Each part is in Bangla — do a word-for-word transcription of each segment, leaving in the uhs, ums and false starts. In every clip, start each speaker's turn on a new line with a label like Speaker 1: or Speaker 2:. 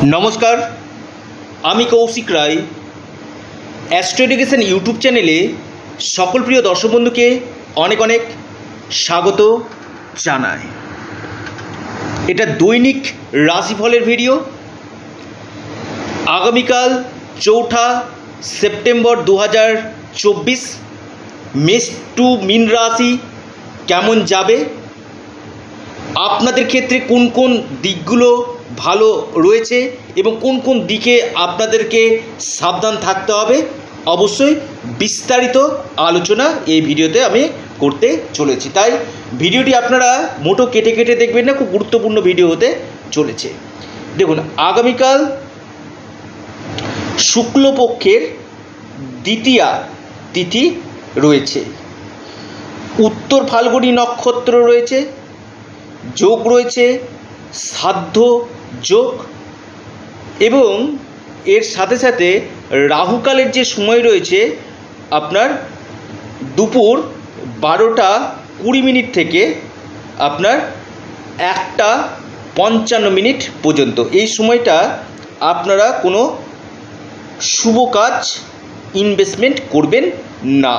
Speaker 1: नमस्कार आमी Kaushik Roy astro education YouTube चैनेले सकल प्रिय दर्शक बंधु के अनेक अनेक स्वागत जानाई। एटा दैनिक राशिफलेर भिडियो। आगामीकाल चौथा सेप्टेम्बर दो हज़ार चौबीस मेष टू मीन राशि केमन जाबे, आपनादेर क्षेत्रे कोन कोन दिकगुलो भालो रयेछे एबं कोन कोन दिके आपनादेरके साबधान थाकते हबे अवश्यई विस्तारित आलोचना এই ভিডিওতে আমি করতে চলেছি। তাই ভিডিওটি আপনারা মোটো কেটে কেটে দেখবেন না, খুব গুরুত্বপূর্ণ ভিডিও হতে চলেছে। দেখুন, আগামীকাল শুক্লপক্ষের দ্বিতীয়া তিথি রয়েছে, উত্তর ফাল্গুনী নক্ষত্র রয়েছে, যোগ রয়েছে সাধ্য যোগ এবং এর সাথে সাথে রাহুকালের যে সময় রয়েছে আপনার দুপুর বারোটা কুড়ি মিনিট থেকে আপনার একটা পঞ্চান্ন মিনিট পর্যন্ত। এই সময়টা আপনারা কোনো শুভ কাজ ইনভেস্টমেন্ট করবেন না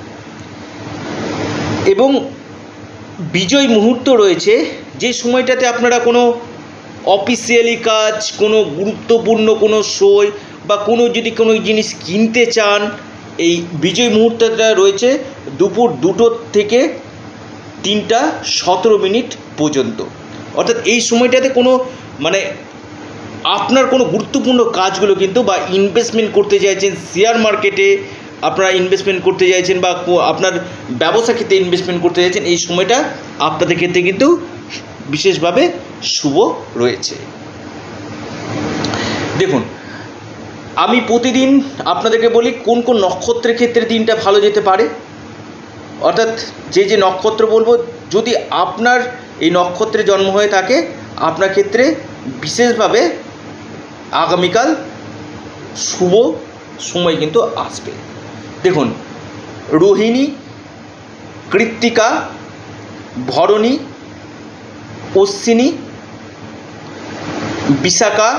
Speaker 1: এবং বিজয় মুহূর্ত রয়েছে যে সময়টাতে আপনারা কোনো অফিসিয়ালি কাজ, কোনো গুরুত্বপূর্ণ কোনো সই বা কোনো যদি কোনো জিনিস কিনতে চান, এই বিজয় মুহূর্তটা রয়েছে দুপুর দুটো থেকে তিনটা সতেরো মিনিট পর্যন্ত। অর্থাৎ এই সময়টাতে কোনো মানে আপনার কোনো গুরুত্বপূর্ণ কাজগুলো কিন্তু বা ইনভেস্টমেন্ট করতে চাইছেন, শেয়ার মার্কেটে আপনারা ইনভেস্টমেন্ট করতে চাইছেন বা আপনার ব্যবসা ক্ষেত্রে ইনভেস্টমেন্ট করতে চাইছেন, এই সময়টা আপনাদের ক্ষেত্রে কিন্তু বিশেষভাবে শুভ রয়েছে। দেখুন, আমি প্রতিদিন আপনাদেরকে বলি কোন কোন নক্ষত্রের ক্ষেত্রে দিনটা ভালো যেতে পারে। অর্থাৎ যে যে নক্ষত্র বলবো, যদি আপনার এই নক্ষত্রে জন্ম হয়ে থাকে আপনার ক্ষেত্রে বিশেষভাবে আগামীকাল শুভ সময় কিন্তু আসবে। দেখুন, রোহিণী, কৃত্তিকা, ভরণী, অশ্বিনী, বিশাখা,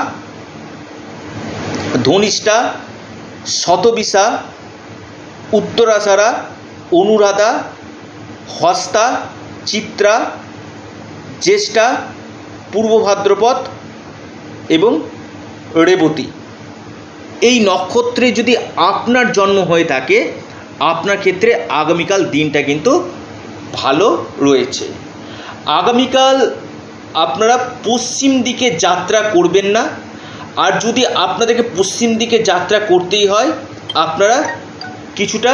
Speaker 1: ধনিষ্ঠা, শতবিশা, উত্তরাষাঢ়া, অনুরাধা, হস্তা, চিত্রা, জ্যেষ্ঠা, পূর্ব ভাদ্রপদ এবং রেবতী। এই নক্ষত্রে যদি আপনার জন্ম হয়ে থাকে আপনার ক্ষেত্রে আগামীকাল দিনটা কিন্তু ভালো রয়েছে। আগামীকাল আপনারা পশ্চিম দিকে যাত্রা করবেন না, আর যদি আপনাদেরকে পশ্চিম দিকে যাত্রা করতেই হয় আপনারা কিছুটা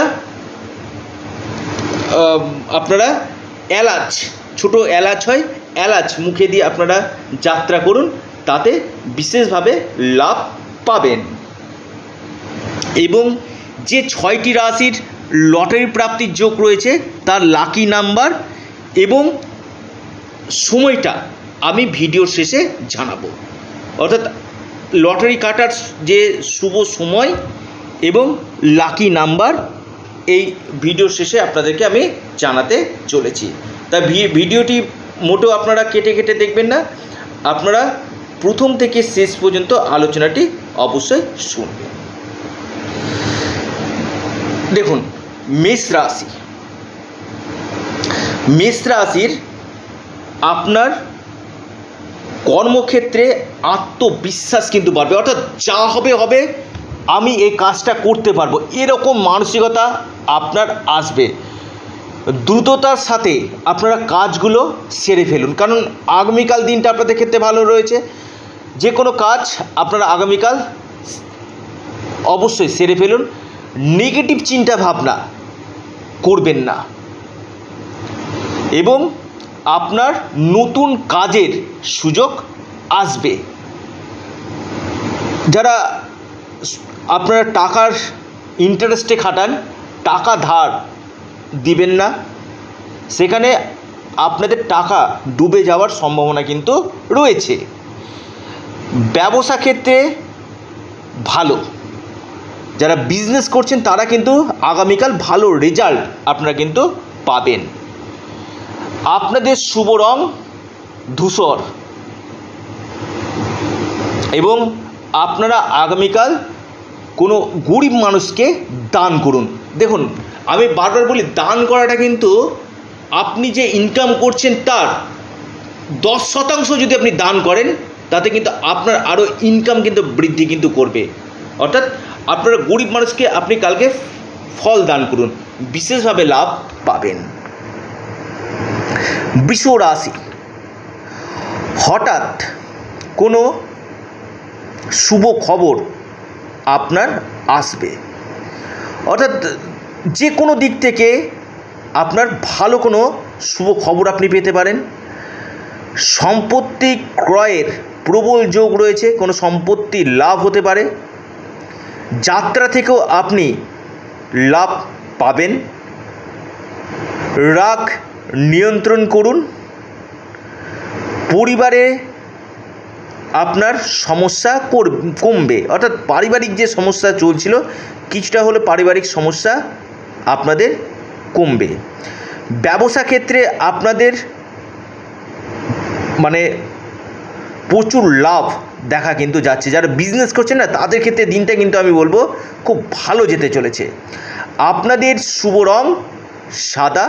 Speaker 1: আপনারা এলাচ, ছোট এলাচ হয়, এলাচ মুখে দিয়ে আপনারা যাত্রা করুন, তাতে বিশেষভাবে লাভ পাবেন। এবং যে ছয়টি রাশির লটারি প্রাপ্তির যোগ রয়েছে তার লাকি নাম্বার এবং সময়টা আমি ভিডিওর শেষে জানাবো। অর্থাৎ লটারি কাটার যে শুভ সময় এবং লাকি নাম্বার এই ভিডিওর শেষে আপনাদেরকে আমি জানাতে চলেছি। তা ভিডিওটি মোটেও আপনারা কেটে কেটে দেখবেন না, আপনারা প্রথম থেকে শেষ পর্যন্ত আলোচনাটি অবশ্যই শুনবেন। দেখুন, মেষ রাশি, মেষ রাশির আপনার কর্মক্ষেত্রে আত্মবিশ্বাস কিন্তু বাড়বে। অর্থাৎ যা হবে হবে, আমি এই কাজটা করতে পারবো, এরকম মানসিকতা আপনার আসবে। দ্রুততার সাথে আপনারা কাজগুলো সেরে ফেলুন, কারণ আগামীকাল দিনটা আপনাদের ক্ষেত্রে ভালো রয়েছে। যে কোনো কাজ আপনারা আগামীকাল অবশ্যই সেরে ফেলুন। নেগেটিভ চিন্তা ভাবনা করবেন না এবং আপনার নতুন কাজের সুযোগ আসবে। যারা আপনারা টাকার ইন্টারেস্টে খাটান, টাকা ধার দিবেন না, সেখানে আপনাদের টাকা ডুবে যাওয়ার সম্ভাবনা কিন্তু রয়েছে। ব্যবসা ক্ষেত্রে ভালো, যারা বিজনেস করছেন তারা কিন্তু আগামীকাল ভালো রেজাল্ট আপনারা কিন্তু পাবেন। আপনাদের শুভ রং ধূসর। এবং আপনারা আগামীকাল কোনো গরিব মানুষকে দান করুন। দেখুন, আমি বারবার বলি, দান করাটা কিন্তু আপনি যে ইনকাম করছেন তার দশ শতাংশ যদি আপনি দান করেন, তাতে কিন্তু আপনার আরও ইনকাম কিন্তু বৃদ্ধি কিন্তু করবে। অর্থাৎ আপনারা গরিব মানুষকে আপনি কালকে ফল দান করুন, বিশেষভাবে লাভ পাবেন। বৃষ রাশি, হঠাৎ কোনো শুভ খবর আপনার আসবে, অর্থাৎ যে কোনো দিক থেকে আপনার ভালো কোনো শুভ খবর আপনি পেতে পারেন। সম্পত্তি ক্রয়ের প্রবল যোগ রয়েছে, কোনো সম্পত্তি লাভ হতে পারে। যাত্রা থেকেও আপনি লাভ পাবেন। রাগ নিয়ন্ত্রণ করুন। পরিবারে আপনার সমস্যা কমবে, অর্থাৎ পারিবারিক যে সমস্যা চলছিল কিছুটা হলে পারিবারিক সমস্যা আপনাদের কমবে। ব্যবসা ক্ষেত্রে আপনাদের মানে প্রচুর লাভ দেখা কিন্তু যাচ্ছে। যারা বিজনেস করছেন না, তাদের ক্ষেত্রে দিনটা কিন্তু আমি বলবো খুব ভালো যেতে চলেছে। আপনাদের শুভ রং সাদা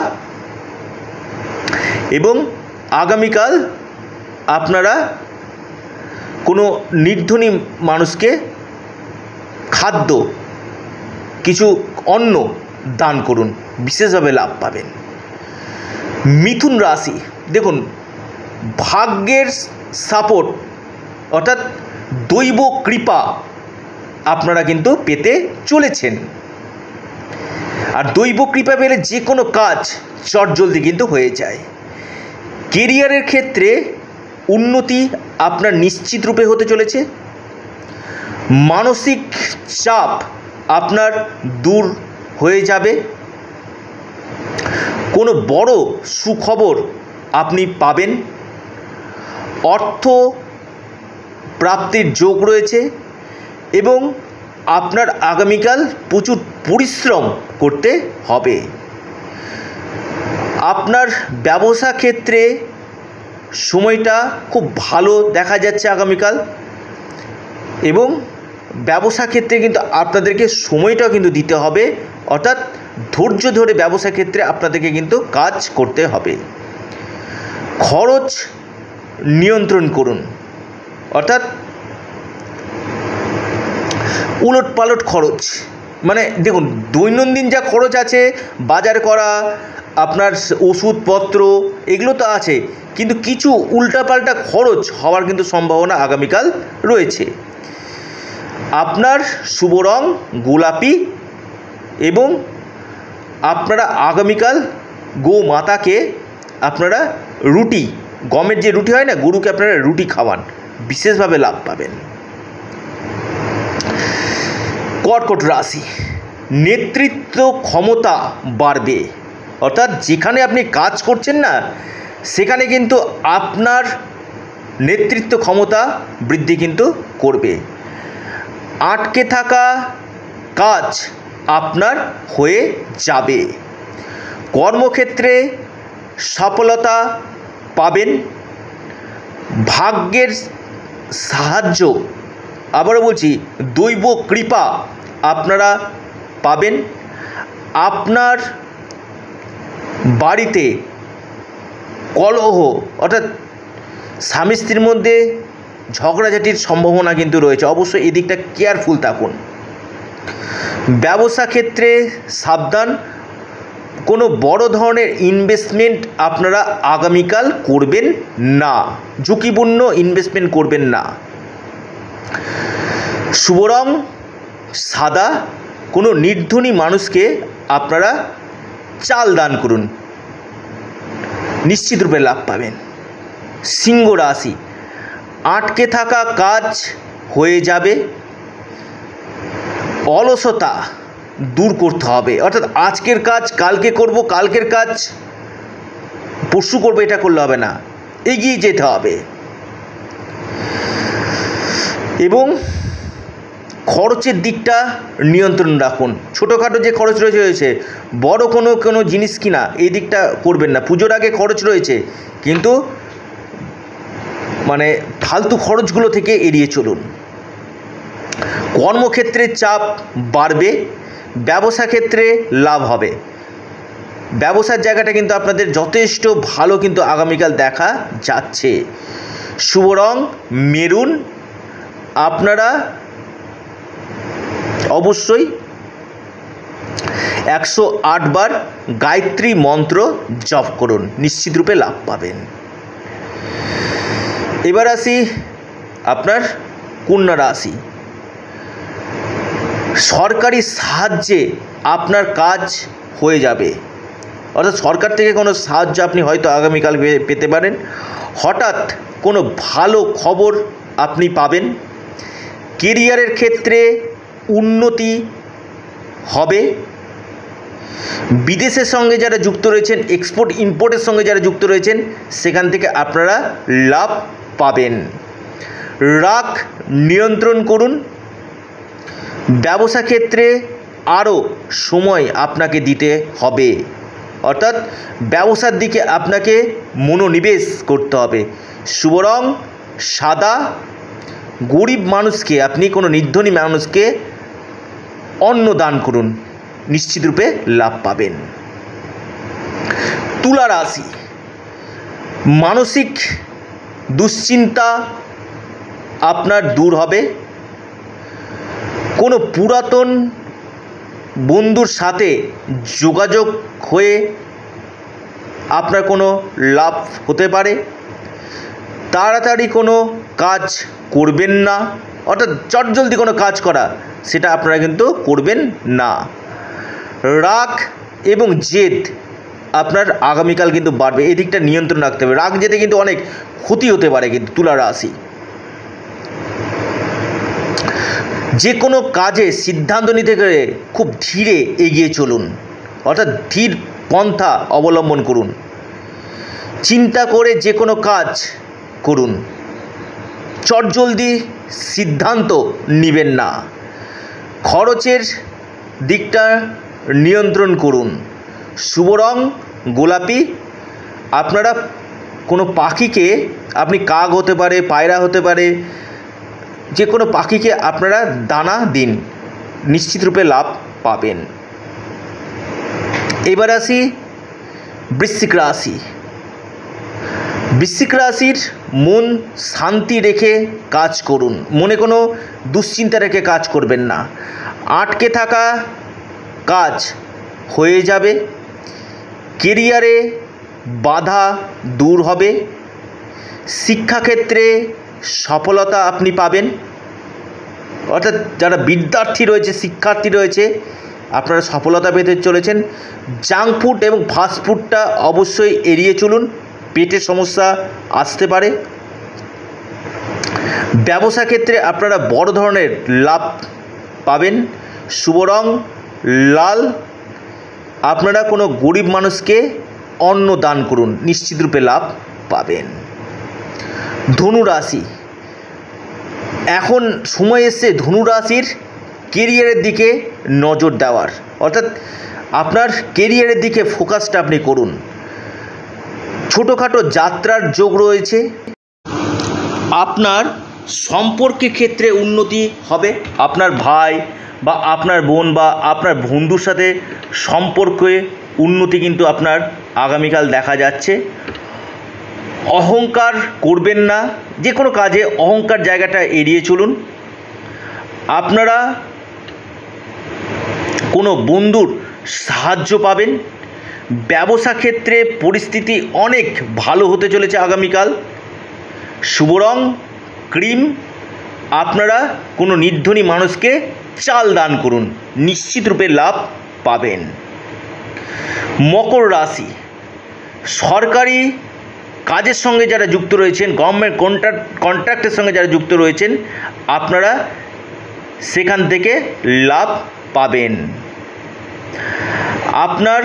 Speaker 1: এবং আগামীকাল আপনারা কোনো নির্ধনী মানুষকে খাদ্য কিছু অন্ন দান করুন, বিশেষভাবে লাভ পাবেন। মিথুন রাশি, দেখুন ভাগ্যের সাপোর্ট অর্থাৎ দৈব কৃপা আপনারা কিন্তু পেতে চলেছেন। আর দৈব কৃপা পেলে যে কোনো কাজ চটজলদি কিন্তু হয়ে যায়। কেরিয়ারের ক্ষেত্রে উন্নতি আপনার নিশ্চিত রূপে হতে চলেছে। মানসিক চাপ আপনার দূর হয়ে যাবে। কোনো বড় সুখবর আপনি পাবেন। অর্থ প্রাপ্তির যোগ রয়েছে এবং আপনার আগামীকাল প্রচুর পরিশ্রম করতে হবে। আপনার ব্যবসা ক্ষেত্রে সময়টা খুব ভালো দেখা যাচ্ছে আগামীকাল, এবং ব্যবসা ক্ষেত্রে কিন্তু আপনাদেরকে সময়টাও কিন্তু দিতে হবে, অর্থাৎ ধৈর্য ধরে ব্যবসা ক্ষেত্রে আপনাদেরকে কিন্তু কাজ করতে হবে। খরচ নিয়ন্ত্রণ করুন, অর্থাৎ উলট পালট খরচ, মানে দেখুন দৈনন্দিন যা খরচ আছে বাজার করা, আপনার ওষুধপত্র এগুলো তো আছে, কিন্তু কিছু উল্টাপাল্টা খরচ হওয়ার কিন্তু সম্ভাবনা আগামীকাল রয়েছে। আপনার শুভ রং গোলাপি এবং আপনারা আগামীকাল গো মাতাকে আপনারা রুটি, গমের যে রুটি হয় না, গরুকে আপনারা রুটি খাওয়ান, বিশেষভাবে লাভ পাবেন। কর্কট রাশি, নেতৃত্ব ক্ষমতা বাড়বে, অর্থাৎ যেখানে আপনি কাজ করছেন না সেখানে কিন্তু আপনার নেতৃত্ব ক্ষমতা বৃদ্ধি কিন্তু করবে। আটকে থাকা কাজ আপনার হয়ে যাবে। কর্মক্ষেত্রে সফলতা পাবেন। ভাগ্যের সাহায্য, আবারও বলছি দৈব কৃপা আপনারা পাবেন। আপনার বাড়িতে কলহ অর্থাৎ স্বামী স্ত্রীর মধ্যে ঝগড়াঝাটির সম্ভাবনা কিন্তু রয়েছে, অবশ্যই এদিকটা কেয়ারফুল থাকুন। ব্যবসা ক্ষেত্রে সাবধান। কোনো বড় ধরনের ইনভেস্টমেন্ট আপনারা আগামীকাল করবেন না, ঝুঁকিপূর্ণ ইনভেস্টমেন্ট করবেন না। শুভ রং সাদা। কোনো নির্ধনী মানুষকে আপনারা চাল দান করুন, নিশ্চিত রূপে লাভ পাবেন। সিংহ রাশি, আটকে থাকা কাজ হয়ে যাবে। অলসতা দূর করতে হবে, অর্থাৎ আজকের কাজ কালকে করব, কালকের কাজ পরশু করবো, এটা করলে হবে না, এগিয়ে যেতে হবে। এবং খরচের দিকটা নিয়ন্ত্রণ রাখুন। ছোটোখাটো যে খরচ রয়েছে রয়েছে বড় কোনো কোনো জিনিস কিনা এই দিকটা করবেন না। পুজোর আগে খরচ রয়েছে, কিন্তু মানে ফালতু খরচগুলো থেকে এড়িয়ে চলুন। কর্মক্ষেত্রে চাপ বাড়বে, ব্যবসা ক্ষেত্রে লাভ হবে। ব্যবসার জায়গাটা কিন্তু আপনাদের যথেষ্ট ভালো কিন্তু আগামীকাল দেখা যাচ্ছে। শুভ রং মেরুন। আপনারা অবশ্যই একশো আট বার গায়ত্রী মন্ত্র জপ করুন, নিশ্চিত রূপে লাভ পাবেন। এবার আসি আপনার কন্যা রাশি। সরকারি সাহায্যে আপনার কাজ হয়ে যাবে, অর্থাৎ সরকার থেকে কোনো সাহায্য আপনি হয়তো আগামীকাল পেতে পারেন। হঠাৎ কোনো ভালো খবর আপনি পাবেন। কেরিয়ারের ক্ষেত্রে উন্নতি হবে। বিদেশের সঙ্গে যারা যুক্ত রয়েছেন, এক্সপোর্ট ইম্পোর্টের সঙ্গে যারা যুক্ত রয়েছেন, সেখান থেকে আপনারা লাভ পাবেন। রাগ নিয়ন্ত্রণ করুন। ব্যবসা ক্ষেত্রে আরও সময় আপনাকে দিতে হবে, অর্থাৎ ব্যবসার দিকে আপনাকে মনোনিবেশ করতে হবে। শুভ রং সাদা। গরিব মানুষকে, আপনি কোনো নির্ধনী মানুষকে অন্ন দান করুন, নিশ্চিত রূপে লাভ পাবেন। তুলা রাশি। মানসিক দুশ্চিন্তা আপনার দূর হবে। কোনো পুরাতন বন্ধুর সাথে যোগাযোগ হয়ে আপনার কোনো লাভ হতে পারে। তাড়াতাড়ি কোনো কাজ করবেন না, অর্থাৎ চটজলদি কোনো কাজ করা সেটা আপনারা কিন্তু করবেন না। রাগ এবং জেদ আপনার আগামীকাল কিন্তু বাড়বে, এই দিকটা নিয়ন্ত্রণ রাখতে হবে। রাগ জেদে কিন্তু অনেক ক্ষতি হতে পারে কিন্তু তুলা রাশি। যে কোনো কাজে সিদ্ধান্ত নিতে গেলে খুব ধীরে এগিয়ে চলুন, অর্থাৎ ধীর পন্থা অবলম্বন করুন। চিন্তা করে যে কোনো কাজ করুন, চটজলদি সিদ্ধান্ত নেবেন না। খরচের দিকটা নিয়ন্ত্রণ করুন। শুভ রং গোলাপি। আপনারা কোনো পাখিকে, আপনি কাক হতে পারে, পায়রা হতে পারে, যে কোনো পাখিকে আপনারা দানা দিন, নিশ্চিত রূপে লাভ পাবেন। এবার আসি বৃশ্চিক রাশি। বৃশ্চিক রাশির মন শান্তি রেখে কাজ করুন, মনে কোনো দুশ্চিন্তা রেখে কাজ করবেন না। আটকে থাকা কাজ হয়ে যাবে। কেরিয়ারে বাধা দূর হবে। শিক্ষাক্ষেত্রে সফলতা আপনি পাবেন, অর্থাৎ যারা বিদ্যার্থী রয়েছে, শিক্ষার্থী রয়েছে, আপনারা সফলতা পেতে চলেছেন। জাঙ্ক ফুড এবং ফাস্ট ফুডটা অবশ্যই এড়িয়ে চলুন, পেটের সমস্যা আসতে পারে। ব্যবসা ক্ষেত্রে আপনারা বড় ধরনের লাভ পাবেন। শুভ রং লাল। আপনারা কোনো গরিব মানুষকে অন্ন দান করুন, নিশ্চিত রূপে লাভ পাবেন। ধনু রাশি। এখন সময় এসছে ধনু রাশির কেরিয়ারের দিকে নজর দেওয়ার, অর্থাৎ আপনার কেরিয়ারের দিকে ফোকাসটা আপনি করুন। ছোটোখাটো যাত্রার যোগ রয়েছে। আপনার সম্পর্কের ক্ষেত্রে উন্নতি হবে। আপনার ভাই বা আপনার বোন বা আপনার বন্ধুর সাথে সম্পর্কে উন্নতি কিন্তু আপনার আগামীকাল দেখা যাচ্ছে। অহংকার করবেন না, যে কোনো কাজে অহংকার জায়গাটা এড়িয়ে চলুন। আপনারা কোনো বন্ধুর সাহায্য পাবেন। ব্যবসা ক্ষেত্রে পরিস্থিতি অনেক ভালো হতে চলেছে আগামীকাল। শুভ রং ক্রিম। আপনারা কোনো নির্ধনী মানুষকে চাল দান করুন, নিশ্চিত রূপে লাভ পাবেন। মকর রাশি। সরকারি কাজের সঙ্গে যারা যুক্ত রয়েছেন, গভর্নমেন্ট কন্ট্রাক্ট কন্ট্রাক্টের সঙ্গে যারা যুক্ত রয়েছেন, আপনারা সেখান থেকে লাভ পাবেন। আপনার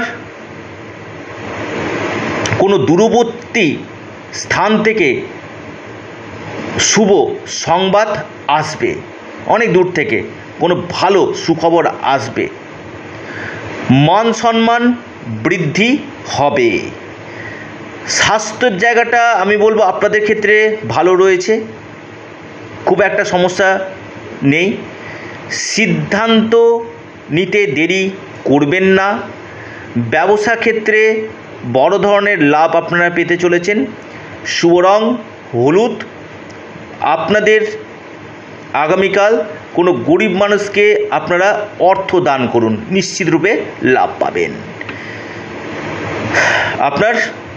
Speaker 1: কোনো দূরবর্তী স্থান থেকে শুভ সংবাদ আসবে, অনেক দূর থেকে কোনো ভালো সুখবর আসবে। মান সম্মান বৃদ্ধি হবে। স্বাস্থ্যের জায়গাটা আমি বলবো আপনাদের ক্ষেত্রে ভালো রয়েছে, খুব একটা সমস্যা নেই। সিদ্ধান্ত নিতে দেরি করবেন না। ব্যবসা ক্ষেত্রে বড় ধরনের লাভ আপনারা পেতে চলেছেন। শুভ রং হলুদ। আপনাদের আগামীকাল কোনো গরিব মানুষকে আপনারা অর্থ দান করুন, নিশ্চিত রূপে লাভ পাবেন। আপনার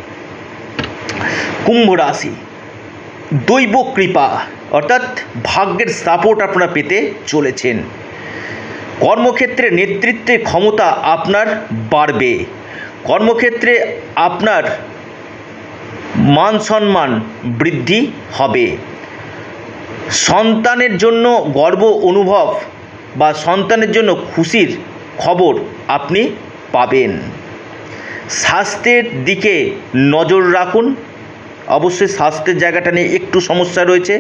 Speaker 1: কুম্ভ রাশি, দৈব কৃপা অর্থাৎ ভাগ্যের সাপোর্ট আপনারা পেতে চলেছেন। কর্মক্ষেত্রে নেতৃত্বের ক্ষমতা আপনার বাড়বে। কর্মক্ষেত্রে আপনার মান সম্মান বৃদ্ধি হবে। সন্তানের জন্য গর্ব অনুভব বা সন্তানের জন্য খুশির খবর আপনি পাবেন। স্বাস্থ্যের দিকে নজর রাখুন। অবশ্যই স্বাস্থ্যের জায়গাটা নিয়ে একটু সমস্যা রয়েছে।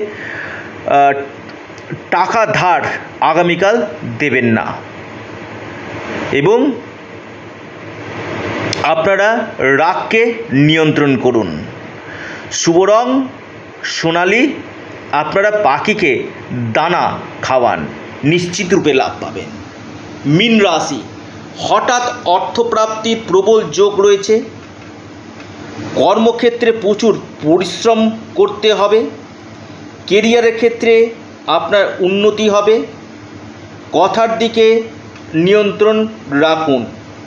Speaker 1: টাকা ধার আগামীকাল দেবেন না এবং আপনারা রাগকে নিয়ন্ত্রণ করুন। শুভ রং সোনালি। আপনারা পাখিকে দানা খাওয়ান, নিশ্চিত রূপে লাভ পাবেন। মীন রাশি, হঠাৎ অর্থপ্রাপ্তির প্রবল যোগ রয়েছে। কর্মক্ষেত্রে প্রচুর পরিশ্রম করতে হবে। কেরিয়ারের ক্ষেত্রে আপনার উন্নতি হবে। কথার দিকে নিয়ন্ত্রণ রাখুন।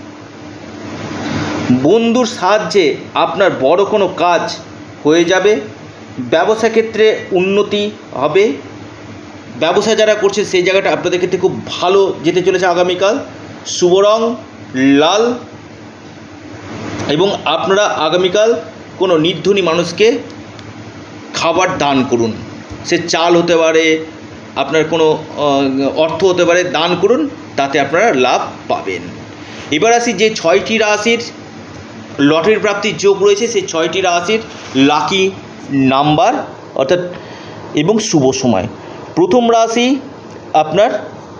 Speaker 1: বন্ধুর সাহায্যে আপনার বড় কোনো কাজ হয়ে যাবে। ব্যবসা ক্ষেত্রে উন্নতি হবে। ব্যবসা যারা করছে সেই জায়গাটা আপনাদের ক্ষেত্রে খুব ভালো যেতে চলেছে আগামীকাল। শুভ রং লাল এবং আপনারা আগামীকাল কোনো নির্ধনী মানুষকে খাবার দান করুন। সে চাল হতে পারে, আপনার কোনো অর্থ হতে পারে, দান করুন, তাতে আপনারা লাভ পাবেন। এবার আসি যে ছয়টি রাশির লটারির প্রাপ্তির যোগ রয়েছে, সেই ছয়টি রাশির লাকি নাম্বার অর্থাৎ এবং শুভ সময়। প্রথম রাশি আপনার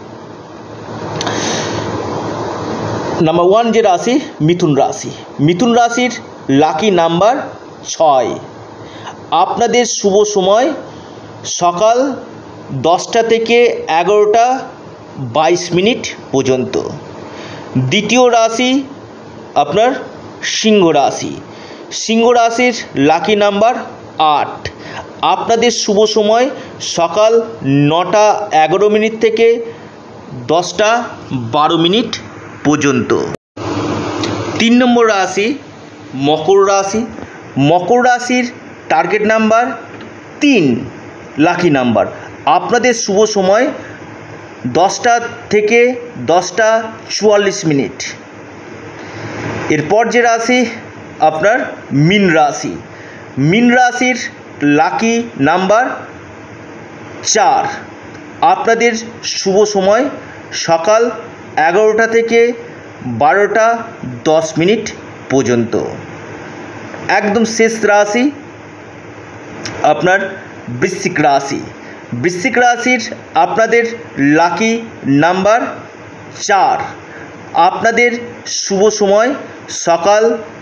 Speaker 1: নাম্বার ওয়ান যে রাশি মিথুন রাশি। মিথুন রাশির লাকি নাম্বার ছয়। আপনাদের শুভ সময় সকাল দশটা থেকে এগারোটা বাইশ মিনিট পর্যন্ত। দ্বিতীয় রাশি আপনার সিংহ রাশি। সিংহ রাশির লাকি নাম্বার আট। আপনাদের শুভ সময় সকাল নটা এগারো মিনিট থেকে দশটা বারো মিনিট পর্যন্ত। তিন নম্বর রাশি মকর রাশি। মকর রাশির টার্গেট নাম্বার তিন, লাকি নাম্বার। আপনাদের শুভ সময় দশটা থেকে দশটা চুয়াল্লিশ মিনিট। এরপর যে রাশি আপনার মীন রাশি। মীন রাশির লাকি নাম্বার চার। আপনাদের শুভ সময় সকাল এগারোটা থেকে বারোটা দশ মিনিট পর্যন্ত। একদম শেষ রাশি আপনার বৃশ্চিক রাশি। বৃশ্চিক রাশির আপনাদের লাকি নাম্বার চার। আপনাদের শুভ সময় সকাল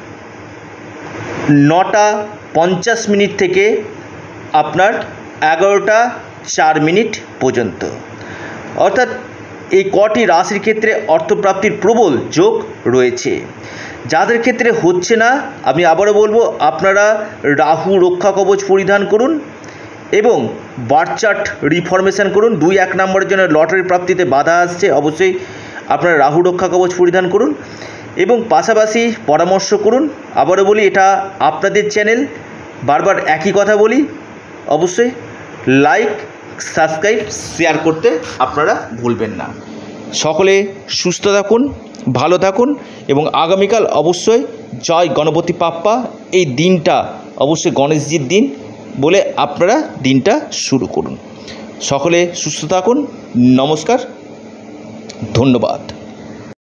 Speaker 1: নটা পঞ্চাশ মিনিট থেকে আপনার এগারোটা চার মিনিট পর্যন্ত। অর্থাৎ এই কটি রাশির ক্ষেত্রে অর্থপ্রাপ্তির প্রবল যোগ রয়েছে। যাদের ক্ষেত্রে হচ্ছে না, আমি আবারও বলবো আপনারা রাহু রক্ষা কবচ পরিধান করুন এবং বার্থ চার্ট রিফরমেশন করুন। দুই এক নম্বরের জন্য লটারি প্রাপ্তিতে বাধা আসছে, অবশ্যই আপনারা রাহু রক্ষা কবচ পরিধান করুন এবং পাশাপাশি পরামর্শ করুন। আবারও বলি এটা আপনাদের চ্যানেল, বারবার একই কথা বলি, অবশ্যই লাইক সাবস্ক্রাইব শেয়ার করতে আপনারা ভুলবেন না। সকলে সুস্থ থাকুন, ভালো থাকুন এবং আগামীকাল অবশ্যই জয় গণপতি বাপ্পা, এই দিনটা অবশ্যই গণেশজির দিন বলে আপনারা দিনটা শুরু করুন। সকলে সুস্থ থাকুন। নমস্কার, ধন্যবাদ।